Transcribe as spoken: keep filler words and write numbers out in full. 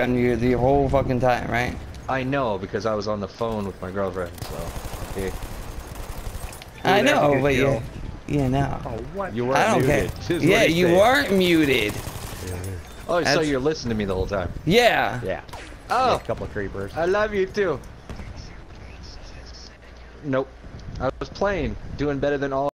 on you the whole fucking time, right? I know, because I was on the phone with my girlfriend, so... Okay. I Dude, know, good but kill. yeah, yeah, no. Oh, what? You weren't I don't muted. care. is Yeah, what he you said. weren't muted. Oh, so That's- you're listening to me the whole time. Yeah. Yeah. Oh, Yeah, a couple of creepers. I love you too. Nope. I was playing, doing better than all